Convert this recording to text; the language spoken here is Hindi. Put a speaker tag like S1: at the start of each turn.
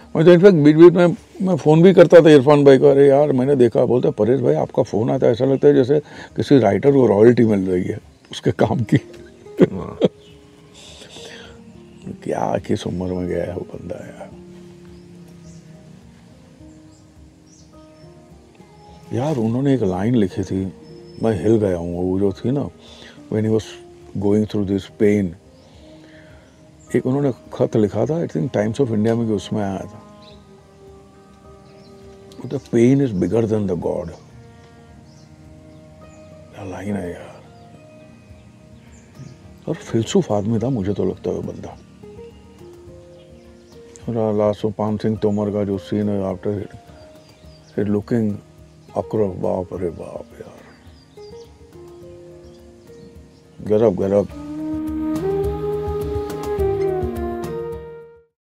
S1: मुझे इनफैक्ट बीच बीच में मैं फ़ोन भी करता था इरफान भाई को, अरे यार मैंने देखा, बोलते परेश भाई आपका फ़ोन आता है, ऐसा लगता है जैसे किसी राइटर को रॉयल्टी मिल रही है उसके काम की। क्या किस उम्र में गया है वो बंदा यार। यार उन्होंने एक लाइन लिखी थी, मैं हिल गया हूँ, वो जो थी ना, when he was going through this pain, एक उन्होंने खत लिखा था, I think Times of India में, कि उसमें आया था, the pain is bigger than the god. क्या लाइन है यार। और फिलसूफ आदमी था मुझे तो लगता है वो बंदा। लास्ट में पान सिंह तोमर का जो सीन है आफ्टर लुकिंग अक्रॉस, बाप अरे बाप यार, गजब गजब।